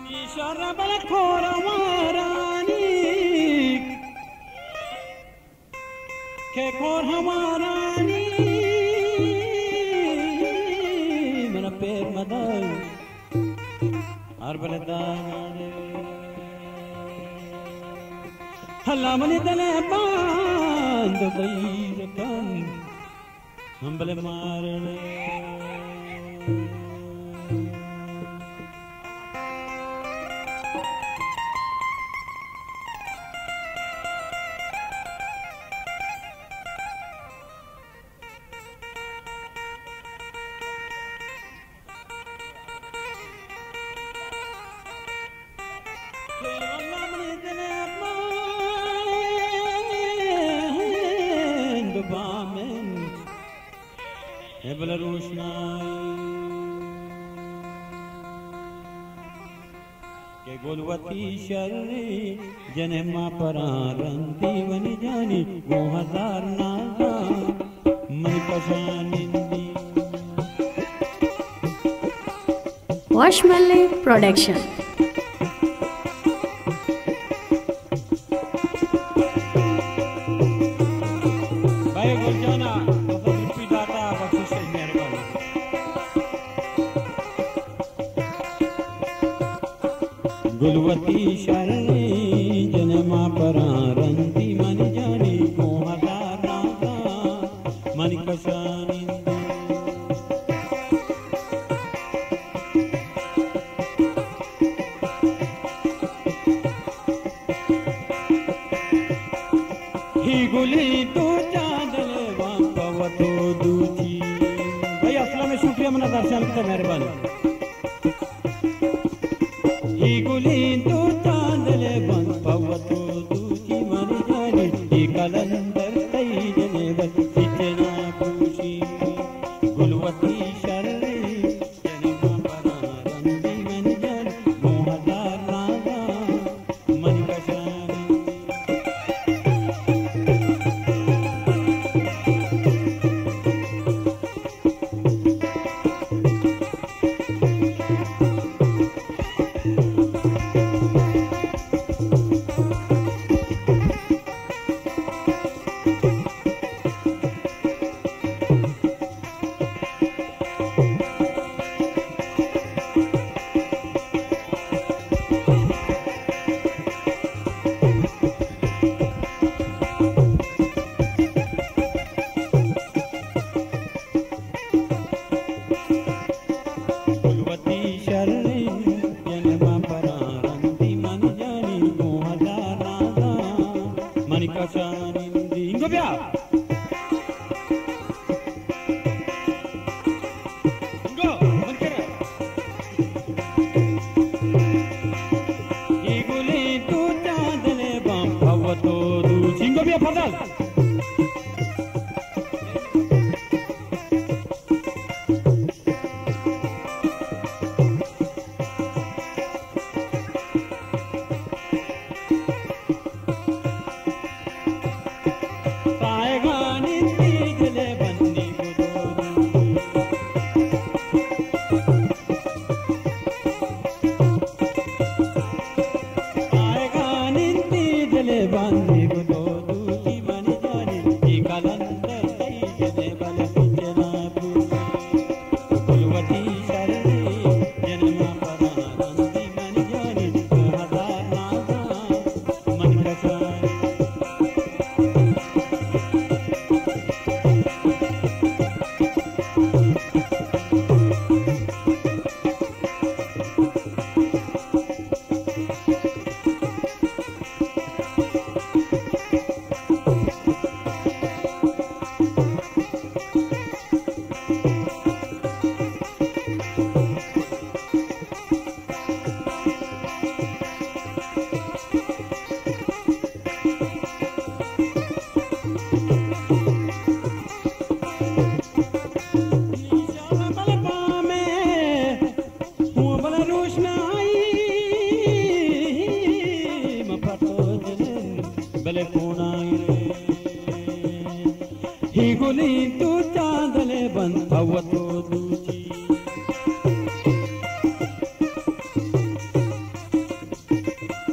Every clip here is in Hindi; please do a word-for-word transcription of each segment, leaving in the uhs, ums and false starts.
شرب الكور ماراني كور هماراني من بير مدار أربل دار هلا من دلبان دبير كان هم بل مارني गुलवती शर्री जन्मा परारंती वनी जानी वो हजार नागा मन पशानिंदी Washmale Production भाई गुलजाना रुपी दाता बख्शिश मेहरबानी गुलवती शर्री जन्मा परारंती मन जानी को हजार नागा मन पशानिंदी ही गुली तो चादल वापवतो दूची भाई असला में शुक्रिया मना दर्शन करते मेहरबानी ही गुली तो चादल वापवतो दूची मन जानी ही कलंदर तई जने बस सिचना पूछी गुलवती शर्री जन्मा परारंती मन जानी वो हजार नागा मन पशानी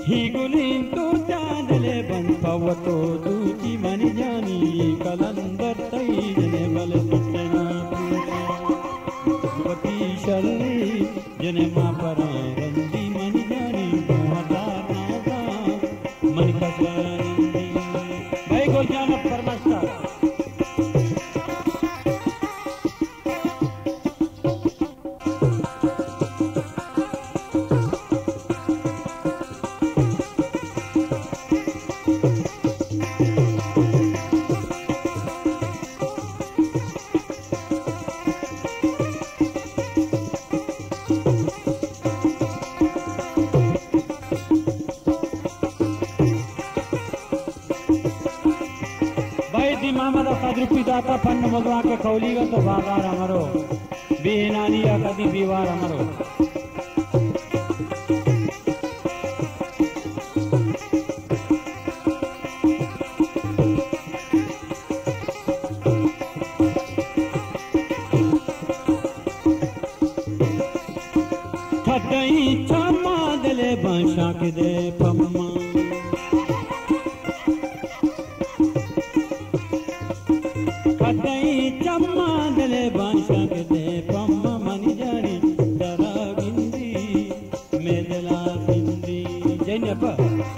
ही गुलीन तो चादले बन पवतो दूची मन जानी कलंदर तई जने बल सुतना वती शर्री जने मां पर रंदी मन जानी मोहता नादा मन कसरंदी भाई गोलजान परमास्ता मोहम्मद सदरुपी दाता पन्न मगवा के कौलीगा तो बाजार हमरो बेनानी या कदी दीवार हमरो थदई छमा दले बांशा के दे पम्मा चम्मा दले बांशा के दे पम्मा मनी जानी दरा बिंदी मेदला बिंदी जैने पा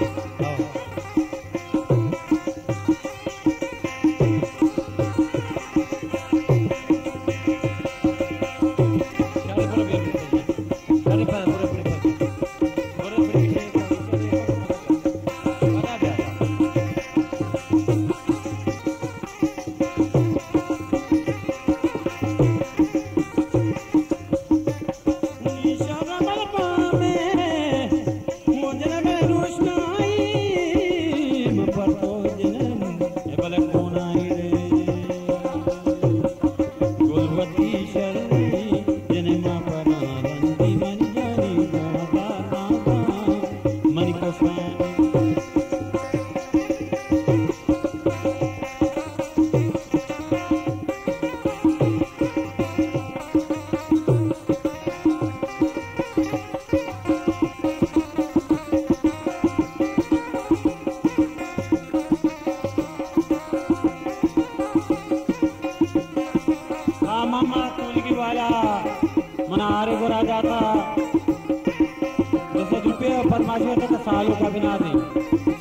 मामा तोलगी वाला मना आरे गोरा जाता दस रुपये फरमाइश होता सालों का बिना दे